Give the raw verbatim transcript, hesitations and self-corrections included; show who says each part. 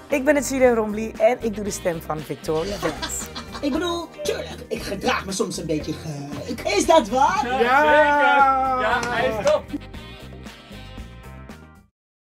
Speaker 1: Ik ben Cecilia Rombly en ik doe de stem van Victoria Dance.
Speaker 2: Ik bedoel, tuurlijk, ik gedraag me soms een beetje ge... Is dat waar?
Speaker 3: Ja, zeker! Ja, hij is top!